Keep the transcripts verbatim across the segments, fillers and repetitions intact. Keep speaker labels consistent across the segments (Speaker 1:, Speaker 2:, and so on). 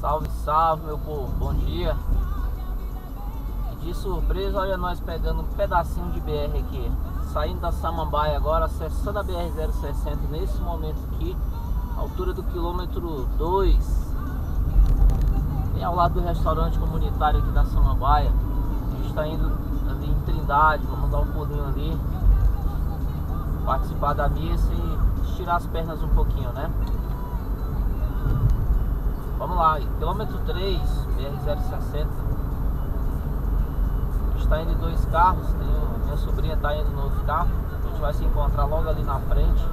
Speaker 1: Salve, salve, meu povo, bom dia. E de surpresa, olha nós pegando um pedacinho de B R aqui, saindo da Samambaia agora, acessando a B R zero sessenta nesse momento aqui, altura do quilômetro dois, bem ao lado do restaurante comunitário aqui da Samambaia. A gente está indo ali em Trindade, vamos dar um pulinho ali, participar da missa e estirar as pernas um pouquinho, né? Vamos lá, quilômetro três, B R zero sessenta. A gente está indo em dois carros, tenho, minha sobrinha está indo no outro carro. A gente vai se encontrar logo ali na frente.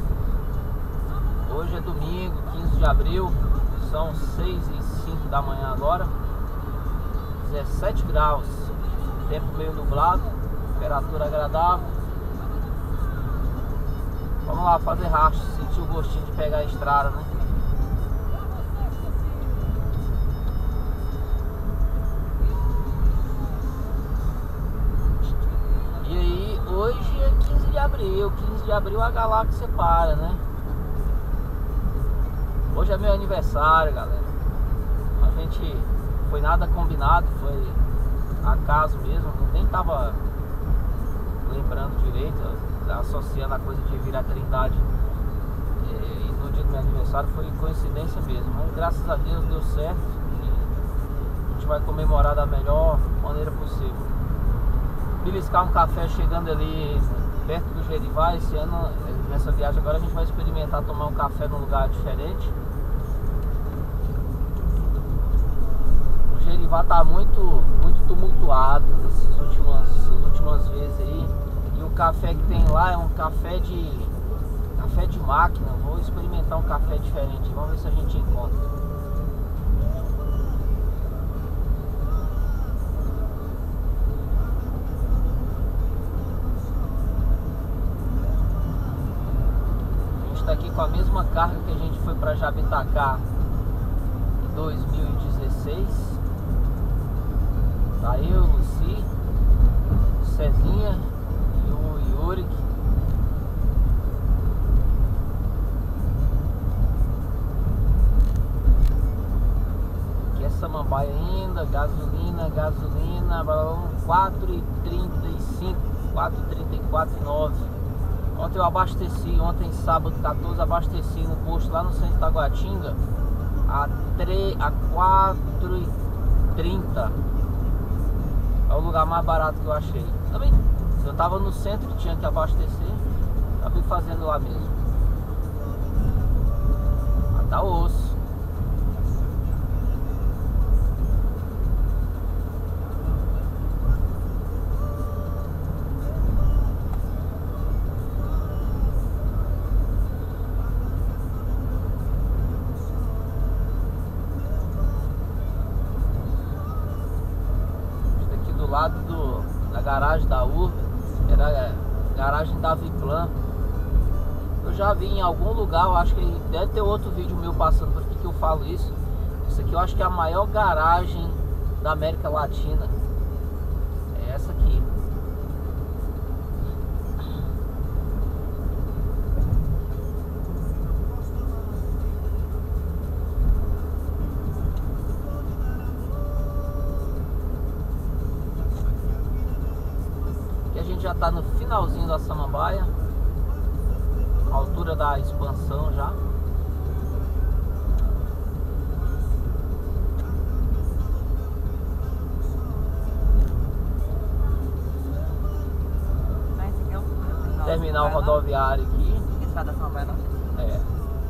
Speaker 1: Hoje é domingo, quinze de abril, são seis e cinco da manhã agora, dezessete graus, tempo meio nublado, temperatura agradável. Vamos lá fazer rastro, sentir o gostinho de pegar a estrada, né? E aí, hoje é quinze de abril, quinze de abril a galáxia para, né? Hoje é meu aniversário, galera. A gente foi nada combinado, foi acaso mesmo, nem tava lembrando direito, associando a coisa de vir a Trindade e no dia do meu aniversário, foi coincidência mesmo, mas graças a Deus deu certo e a gente vai comemorar da melhor maneira possível. Beliscar um café chegando ali perto do Gerivá. Esse ano, nessa viagem agora, a gente vai experimentar tomar um café num lugar diferente. O Gerivá tá muito, muito tumultuado nessas últimas, essas últimas vezes aí. E o café que tem lá é um café de café de máquina. Vou experimentar um café diferente, vamos ver se a gente encontra. A gente está aqui com a mesma carga que a gente foi para Jabitacá em dois mil e dezesseis. Tá eu, Luci, Cezinha e o Yuri. Aqui é Samambaia ainda, gasolina, gasolina, quatro e trinta e cinco, quatro e trinta e quatro e nove. Ontem eu abasteci, ontem sábado quatorze, abasteci no posto lá no centro de Taguatinga a, a quatro e trinta. É o lugar mais barato que eu achei. Também, se eu tava no centro e tinha que abastecer, acabei fazendo lá mesmo. Mas tá osso. Lado do, da garagem da Urba, era a garagem da Viplan. Eu já vi em algum lugar, eu acho que deve ter outro vídeo meu passando por aqui que eu falo isso. Isso aqui eu acho que é a maior garagem da América Latina. É essa aqui. A gente já está no finalzinho da Samambaia, altura da expansão já. Terminal rodoviário aqui.
Speaker 2: Estrada Samambaia não?
Speaker 1: É.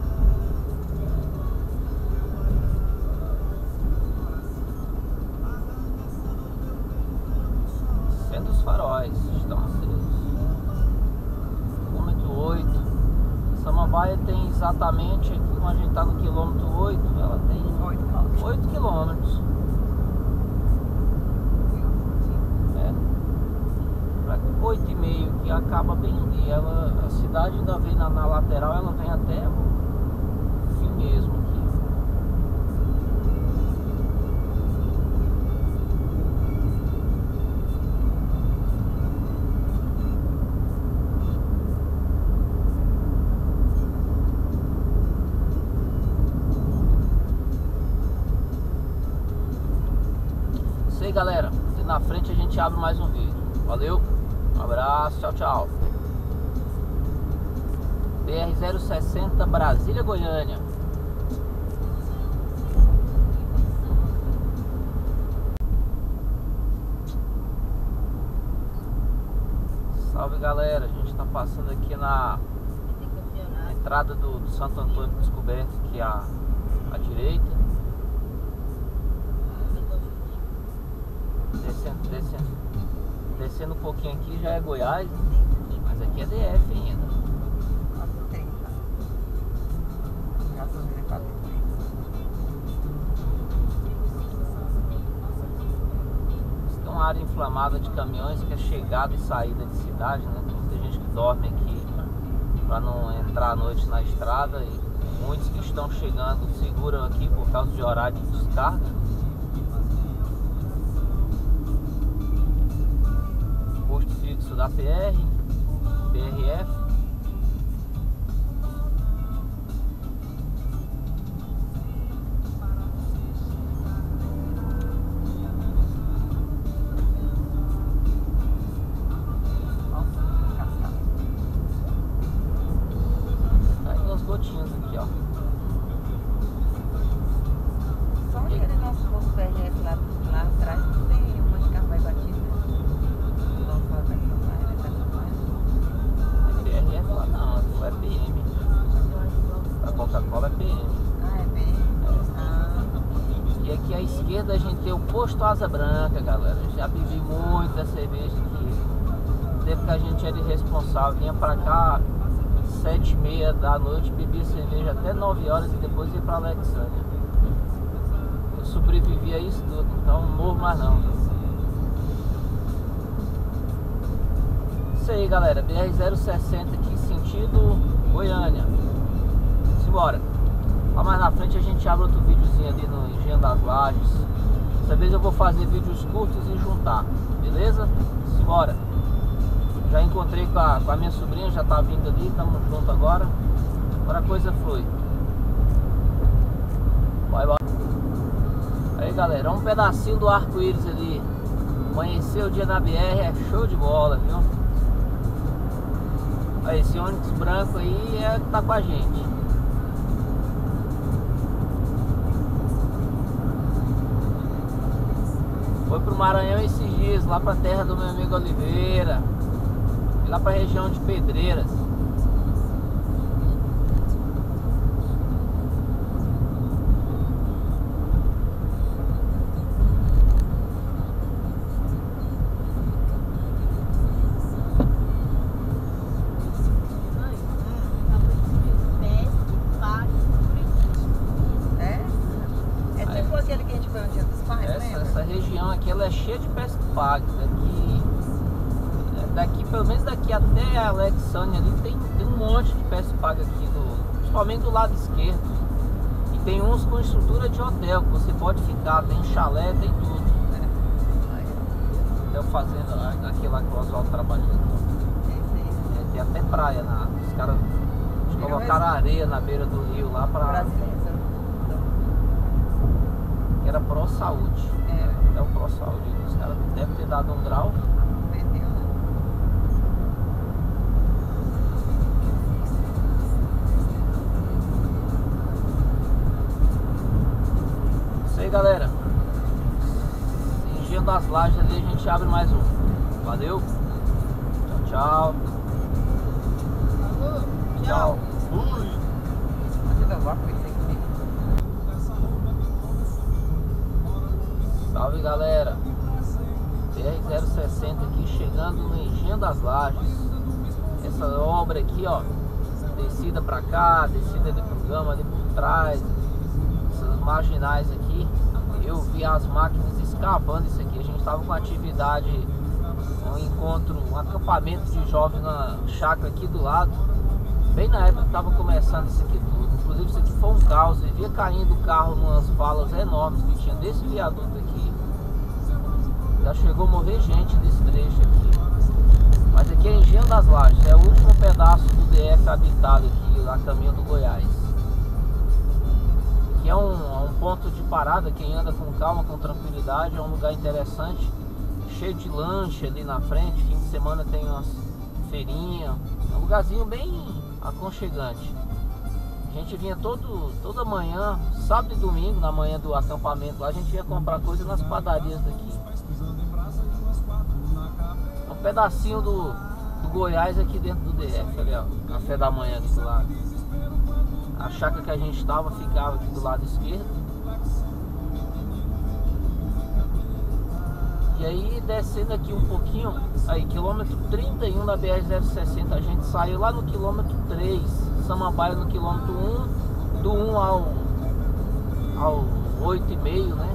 Speaker 1: Sendo os faróis estão acesos. Quilômetro oito. Samambaia tem exatamente, aqui como a gente está no quilômetro oito, ela tem oito quilômetros. É. oito e meio que acaba bem ali. Ela, a cidade ainda vem na, na lateral, ela vem até o fim mesmo aqui. abre mais um vídeo. Valeu, um abraço, tchau, tchau. B R zero sessenta Brasília, Goiânia. Salve, galera, a gente tá passando aqui na entrada do, do Santo Antônio Descoberto, aqui à, à direita. Descendo, descendo, descendo um pouquinho aqui já é Goiás, mas aqui é D F ainda. Tem uma área inflamada de caminhões que é chegada e saída de cidade, né? Tem muita gente que dorme aqui para não entrar à noite na estrada, e muitos que estão chegando seguram aqui por causa de horário de descarga. Posto fixo da P R, P R F. Gotinhas aqui, ó.
Speaker 2: Só aquele nosso posto P R F lá, lá atrás não tem uma de carro vai batida. Vamos fazer essa praia, essa praia.
Speaker 1: P R F lá não, é P M. A Coca-Cola é P M.
Speaker 2: Ah, é P M? É. Ah.
Speaker 1: E aqui à esquerda a gente tem o posto Asa Branca, galera. Eu já bebi muita cerveja aqui. Tempo que a gente era irresponsável, vinha pra cá sete e meia da noite, bebia cerveja até nove horas e depois ia pra Alexandria. Eu sobrevivi a isso tudo, então não morro mais não. Isso aí, galera, B R zero sessenta aqui, sentido Goiânia. Simbora. Lá mais na frente a gente abre outro videozinho ali no Engenho das Lajes. Dessa vez eu vou fazer vídeos curtos e juntar, beleza? Simbora. Já encontrei com a, com a minha sobrinha, já tá vindo ali, estamos juntos agora. Agora a coisa flui. Vai, vai. Aí, galera, um pedacinho do arco-íris ali. Amanheceu o dia na B R, é show de bola, viu? Aí, esse ônibus branco aí é que tá com a gente. Foi pro Maranhão esses dias, lá pra terra do meu amigo Oliveira. Lá pra região de Pedreiras.
Speaker 2: É? É tipo aquele que a gente foi no Dia dos Pais,
Speaker 1: essa,
Speaker 2: lembra?
Speaker 1: essa região aqui ela é cheia de pesca paga. Daqui, daqui, pelo menos daqui até a Alexandria ali tem, tem um monte de pesca paga aqui, do, principalmente do lado esquerdo. E tem uns com estrutura de hotel que você pode ficar, tem chalé, tem tudo. Hotel fazenda, aqui lá que o Oswaldo trabalhando. É, tem até praia na. Os caras colocaram areia na beira do rio lá pra. Que era Pro Saúde. É, é o Pro Saúde. Os caras devem ter dado um grau. Isso aí, galera. Engenho das Lajes ali, a gente abre mais um. Valeu. Tchau, tchau. Tchau. Fui. Salve, galera. B R zero sessenta aqui, chegando no Engenho das Lajes. Essa obra aqui, ó, descida pra cá, descida ali pro Gama, ali por trás, essas marginais aqui. Eu vi as máquinas escavando isso aqui. A gente tava com atividade, um encontro, um acampamento de jovens na chácara aqui do lado, bem na época que tava começando isso aqui tudo. Inclusive isso aqui foi um caos, vivia caindo o carro numas valas enormes que tinha desse viaduto aqui. Já chegou a morrer gente nesse trecho aqui. Mas aqui é Engenho das Lajes, é o último pedaço do D F habitado aqui, lá caminho do Goiás. Aqui é um, um ponto de parada, quem anda com calma, com tranquilidade, é um lugar interessante. cheio de lanche ali na frente. Fim de semana tem umas feirinhas, é um lugarzinho bem aconchegante. A gente vinha todo, toda manhã, sábado e domingo, na manhã do acampamento lá, a gente ia comprar coisa nas padarias daqui. Um pedacinho do, do Goiás aqui dentro do D F, ali ó, café da manhã aqui do lado. A chácara que a gente estava ficava aqui do lado esquerdo. E aí descendo aqui um pouquinho, aí quilômetro trinta e um da B R zero sessenta, a gente saiu lá no quilômetro três, Samambaia no quilômetro um, do um ao, ao oito e meio, né?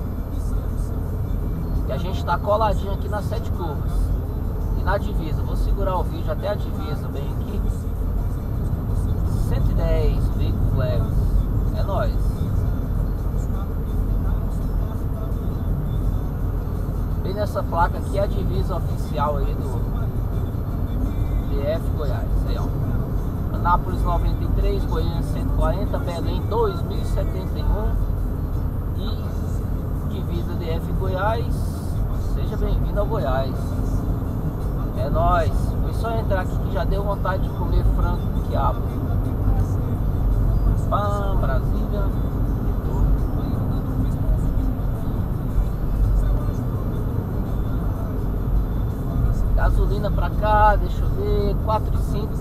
Speaker 1: E a gente tá coladinho aqui nas Sete Curvas. E na divisa, vou segurar o vídeo até a divisa, bem aqui. cento e dez veículos leves, é nóis. Bem nessa placa aqui é a divisa oficial aí do D F Goiás, aí ó. Anápolis noventa e três, Goiânia cento e quarenta, Belém dois mil e setenta e um e divisa D F Goiás. Seja bem-vindo ao Goiás. É nóis. Foi só entrar aqui que já deu vontade de comer frango com quiabo. Pam, Brasília. Gasolina pra cá, deixa eu ver, quatro e cinco.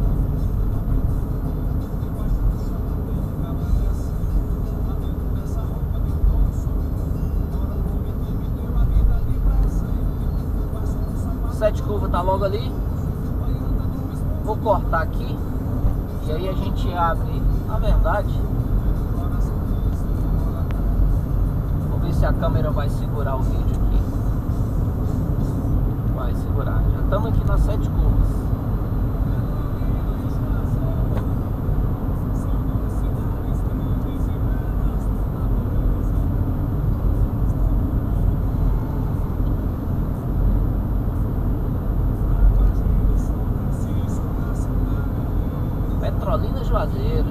Speaker 1: Sete Curvas tá logo ali. Vou cortar aqui e aí a gente abre. Na verdade, vou ver se a câmera vai segurar o vídeo aqui. Vai segurar. Já estamos aqui nas Sete Curvas. Petrolina Juazeiro.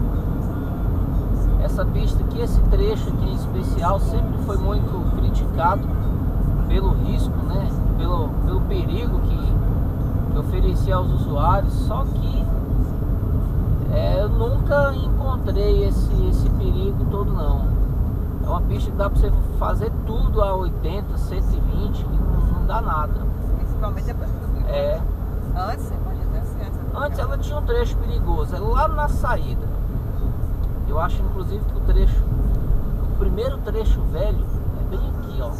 Speaker 1: Essa pista aqui, esse trecho aqui em especial, sempre foi muito criticado pelo risco, né? Pelo, pelo perigo que, que oferecia aos usuários. Só que é, eu nunca encontrei esse, esse perigo todo não. É uma pista que dá pra você fazer tudo a oitenta, cento e vinte, que não, não dá nada.
Speaker 2: Principalmente depois do
Speaker 1: É.
Speaker 2: Antes você pode ter ciência.
Speaker 1: Antes ela tinha um trecho perigoso, é lá na saída. Eu acho inclusive que o trecho, o primeiro trecho velho é bem aqui, ó.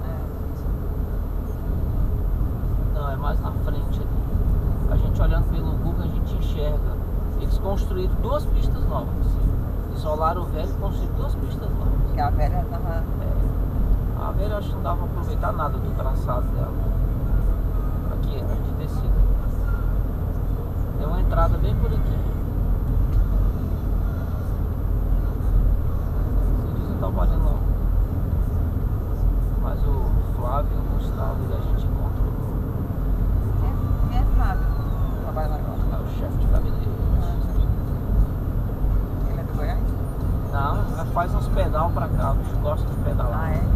Speaker 1: Não, é mais na frente ali. A gente olhando pelo Google a gente enxerga. Eles construíram duas pistas novas. Isolaram o velho e construíram duas pistas novas.
Speaker 2: Porque a velha tava.
Speaker 1: É. A velha eu acho que não dava pra aproveitar nada do traçado dela. Aqui, aqui descida. Tem uma entrada bem por aqui. Não tá valendo não. Mas o Flávio e o Gustavo a gente encontrou.
Speaker 2: Quem, quem é Flávio? Trabalha lá agora.
Speaker 1: É o chefe de gabinete.
Speaker 2: Ele é do Goiás?
Speaker 1: Não, mas faz uns pedal pra cá, o bicho gosta de pedalar.
Speaker 2: Ah, é?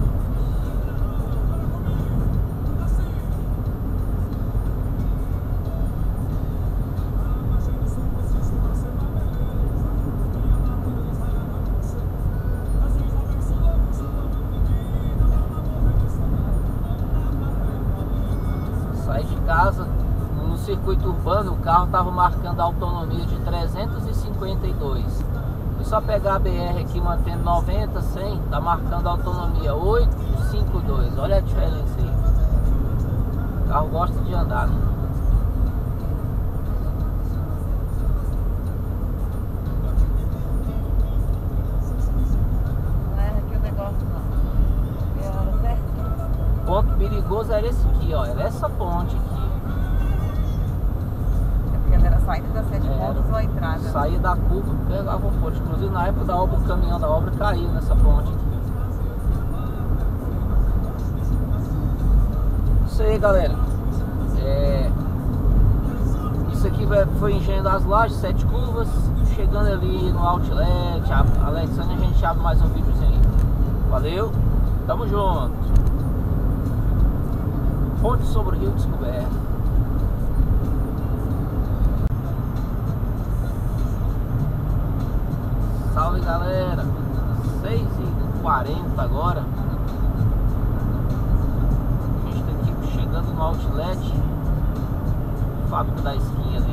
Speaker 1: Casa, no circuito urbano, o carro estava marcando a autonomia de trezentos e cinquenta e dois. Foi só pegar a B R aqui mantendo noventa, cem, tá marcando a autonomia oitocentos e cinquenta e dois. Olha a diferença aí. O carro gosta de andar, né?
Speaker 2: Não era aqui o negócio não. Era certo.
Speaker 1: Ponto perigoso era esse aqui, ó. Era essa ponte aqui.
Speaker 2: É porque ela era saindo das Sete
Speaker 1: Era.
Speaker 2: Curvas ou a entrada.
Speaker 1: Saía da curva, pegava o ponte. Inclusive na época da obra, o caminhão da obra caiu nessa ponte aqui. Isso aí, galera. É... Isso aqui foi Engenho das Lajes, Sete Curvas. Chegando ali no Outlet, a Alexandre, a gente abre mais um videozinho. Valeu, tamo junto. Ponte sobre o Rio Descoberto. Salve, galera, seis e quarenta agora. A gente tá aqui chegando no Outlet, fábrica da esquina ali.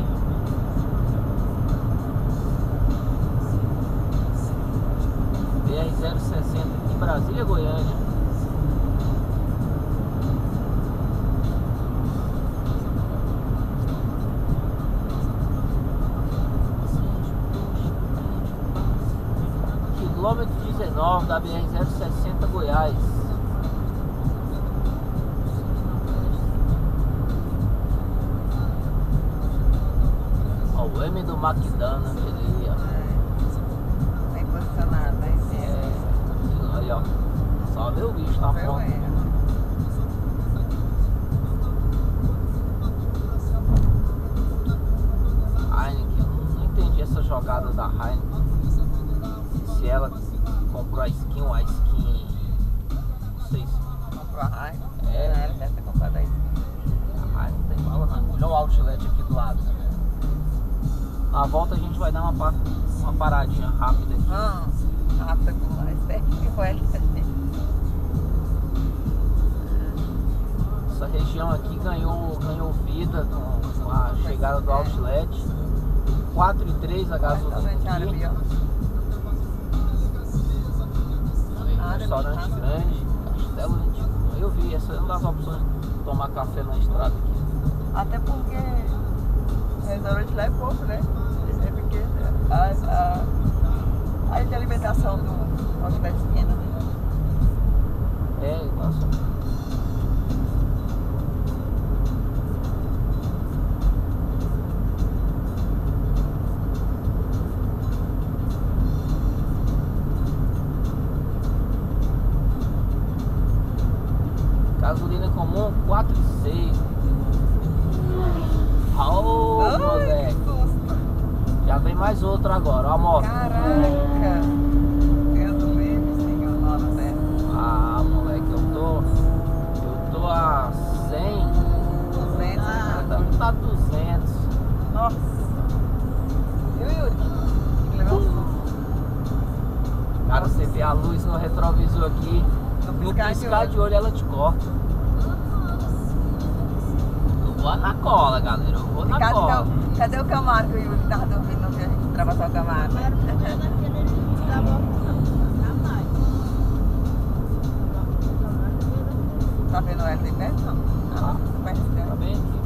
Speaker 1: B R zero sessenta aqui, Brasília, Goiânia. Quilômetro dezenove da B R zero sessenta, Goiás. Ó, o M do McDonald's ali, ó.
Speaker 2: Bem posicionado, né?
Speaker 1: É, aí, ó. Só ver o bicho tá pronto. Heineken, eu não entendi essa jogada da Heineken. Se ela comprou a skin ou a skin, não sei se
Speaker 2: comprou a Heineken.
Speaker 1: É.
Speaker 2: Ela deve ter comprado a skin.
Speaker 1: a Heineken tem bala não. Olha o Outlet aqui do lado, né? Na volta a gente vai dar uma, pa- uma paradinha rápida aqui.
Speaker 2: Ah, rápida com mais perto que foi ali.
Speaker 1: Essa região aqui ganhou, ganhou vida com, com a chegada do Outlet. quatro e três a gasolina aqui. Restaurante grande, Castelo Antigo. Eu vi, essa é uma das opções de tomar café na estrada aqui.
Speaker 2: Até porque o restaurante lá é pouco, né? É pequeno. A, a, a área de alimentação do Outlet pequena, né?
Speaker 1: É, nossa. Gasolina comum quatro e seis. Aô,
Speaker 2: Ai,
Speaker 1: moleque.
Speaker 2: que susto!
Speaker 1: Já vem mais outro agora, ó a moto.
Speaker 2: Caraca! Eu tô vendo esse enganado, né?
Speaker 1: Ah, moleque, eu tô. Eu tô a cem.
Speaker 2: duzentos,
Speaker 1: Ah,
Speaker 2: né?
Speaker 1: tá duzentos.
Speaker 2: Nossa! Viu, Yuri? Tem que levar um susto.
Speaker 1: Cara, você vê a luz no retrovisor aqui.
Speaker 2: No
Speaker 1: No
Speaker 2: piscar de
Speaker 1: piscar
Speaker 2: olho.
Speaker 1: de olho ela te corta. Eu vou na cola, galera. Eu vou na
Speaker 2: Cadê,
Speaker 1: cola.
Speaker 2: o- cadê o Camaro que o Yuri tava dormindo no dia a gente ultrapassar o Camaro? Né? Tá vendo ela de perto? Não.
Speaker 1: Tá.
Speaker 2: Não, vai receber.
Speaker 1: Tá bem aqui.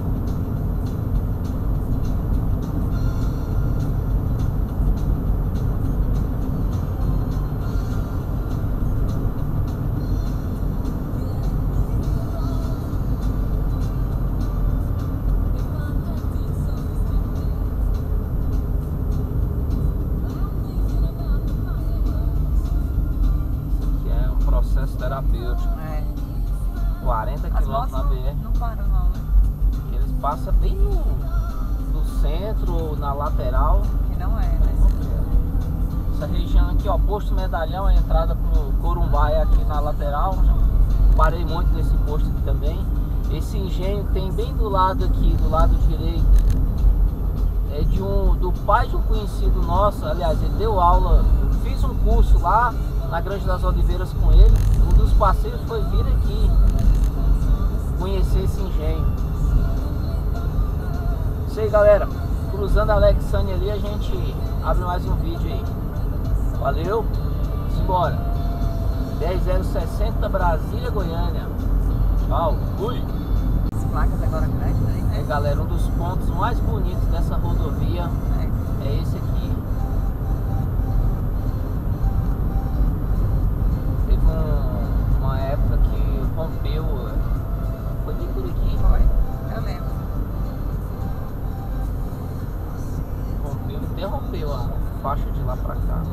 Speaker 1: Que é um processo terapêutico.
Speaker 2: É.
Speaker 1: quarenta
Speaker 2: As
Speaker 1: quilômetros
Speaker 2: motos
Speaker 1: na B R.
Speaker 2: não, não param não, né?
Speaker 1: Eles passam bem no, no centro, na lateral.
Speaker 2: Que não é, né?
Speaker 1: Essa região aqui, ó, posto Medalhão, a entrada pro Corumbá é aqui na lateral. Parei muito nesse posto aqui também. Esse engenho tem bem do lado aqui, do lado direito. É de um, do pai de um conhecido nosso, aliás, ele deu aula, eu fiz um curso lá na Grande das Oliveiras com ele. Um dos passeios foi vir aqui, conhecer esse engenho. Isso aí, galera. Cruzando a Alexandre ali, a gente abre mais um vídeo aí. Valeu, simbora. B R zero sessenta, Brasília, Goiânia. Tchau, fui.
Speaker 2: As placas agora grandes aí,
Speaker 1: É,
Speaker 2: né?
Speaker 1: galera, um dos pontos mais bonitos dessa rodovia
Speaker 2: É.
Speaker 1: é esse aqui. Teve um- uma época que rompeu, foi bem por aqui,
Speaker 2: Foi? Eu lembro.
Speaker 1: rompeu, interrompeu a faixa de lá pra cá.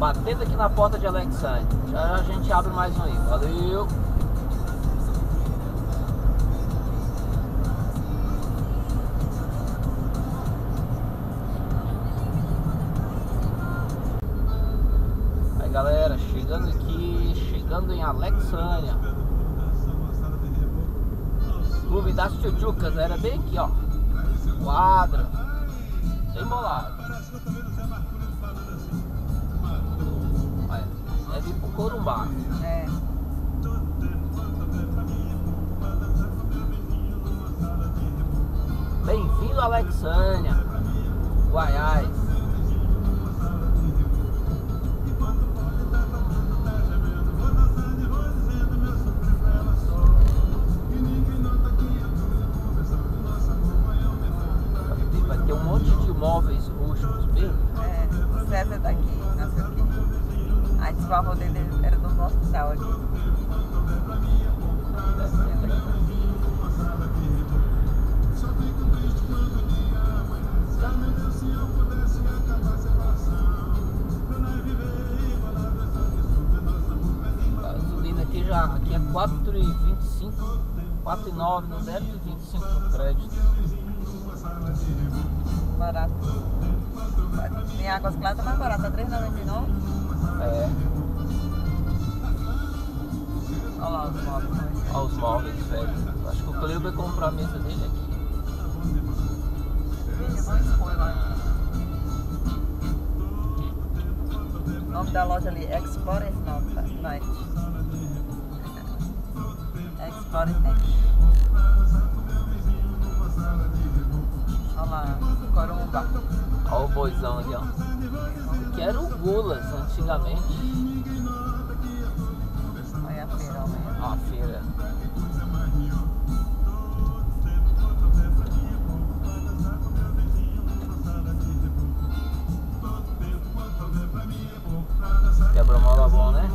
Speaker 1: Batendo aqui na porta de Alexandria. Já, já a gente abre mais um aí. Valeu! Aí galera, chegando aqui, chegando em Alexandria. Clube das Tchutchucas, era bem aqui, ó. Quadra. Bem bolado. É vir pro Corumbá.
Speaker 2: É.
Speaker 1: Bem-vindo a Alexandria, Goiás. Vai ter um monte de móveis rústicos, bem?
Speaker 2: É. O César daqui, nasceu aqui. Aí disse que o avô dele era do nosso hospital aqui.
Speaker 1: Gasolina aqui já, aqui é quatro e vinte e cinco, quatro e nove no débito e vinte e cinco no crédito.
Speaker 2: Barato. Tem Águas Claras, tá mais barato, tá três reais e noventa e nove centavos.
Speaker 1: É.
Speaker 2: Olha lá os móveis.
Speaker 1: Olha os móveis, velho. Acho que o Cleo vai comprar a mesa dele aqui.
Speaker 2: Vídeo, vamos expor lá. O nome da loja ali, Explorer Night. Explorer Night. Olha lá, Corumbá.
Speaker 1: Olha o boizão ali, ó. Que era o Gulas antigamente.
Speaker 2: Olha a feira, olha.
Speaker 1: Ó, a feira. Quebra-mola bom, né?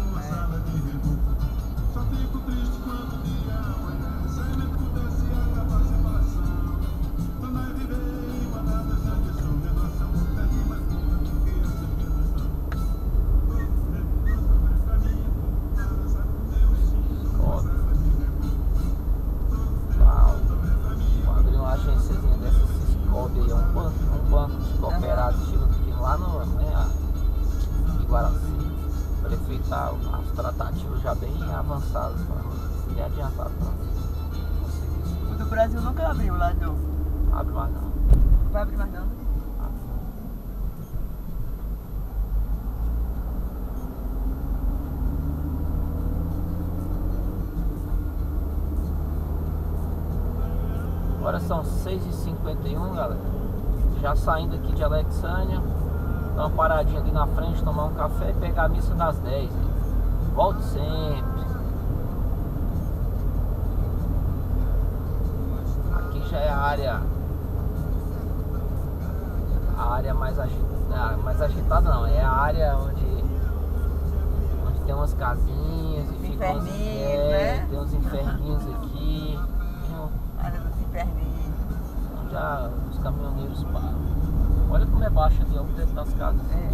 Speaker 1: Tá, as tratativas já bem avançadas, bem adiantadas para conseguir isso.
Speaker 2: O do Brasil nunca abriu lá, não.
Speaker 1: Abre mais não.
Speaker 2: Não vai abrir mais não?
Speaker 1: Abre. Agora são seis e cinquenta e um, galera. Já saindo aqui de Alexandria. Dar uma paradinha ali na frente, tomar um café e pegar a missa das dez. Volte sempre. Aqui já é a área. A área mais agitada. Mais agitada não, é a área onde. Onde tem umas casinhas e fica uns, é, né? Tem uns inferninhos aqui.
Speaker 2: Área dos inferninhos.
Speaker 1: Onde já os caminhoneiros param. Olha como é baixo ali, olha o preço das casas.
Speaker 2: É.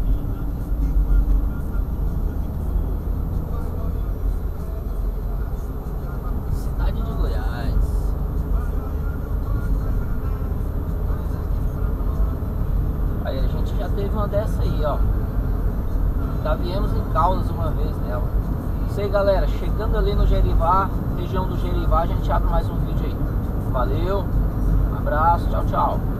Speaker 1: Cidade de Goiás. Aí a gente já teve uma dessa aí, ó. Já viemos em Caldas uma vez nela. Isso aí, galera. Chegando ali no Gerivá, região do Gerivá, a gente abre mais um vídeo aí. Valeu, um abraço, tchau, tchau.